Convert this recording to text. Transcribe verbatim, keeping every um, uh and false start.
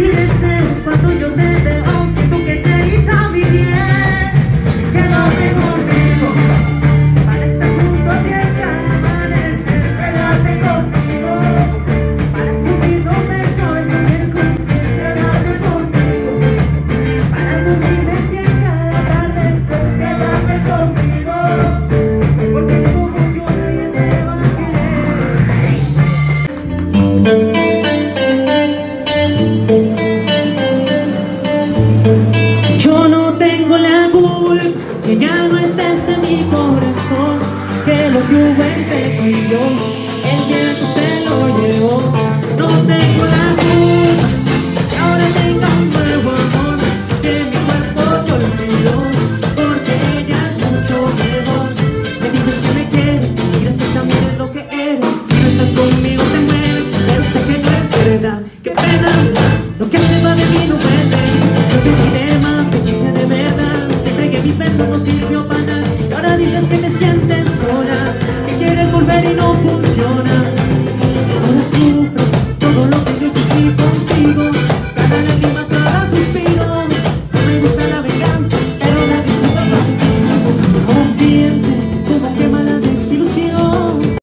y deseos cuando yo te veo. Siento que se eriza mi piel. Quédate conmigo para estar junto a ti en cada amanecer. Quédate conmigo para fugir un beso y soñar contigo. Quédate conmigo para dormirme en ti en cada atardecer. Quédate conmigo porque como yo nadie te va a querer. Yo no tengo la culpa que ya no estés en mi corazón, que lo que hubo entre tú y yo el viento se lo llevó. No tengo la culpa que ahora tenga un nuevo amor, que mi cuerpo te olvidó, porque ella es mucho mejor. Me dices que me quieres y gracias también es lo que eres. Si no estás conmigo te mueres, pero sé que no es verdad. Qué pena, lo que se va de mí no puede. Yo te olvidé más, te quise de verdad. Te entregué mis besos, no sirvió para nada. Y ahora dices que te sientes sola, que quieres volver y no funciona.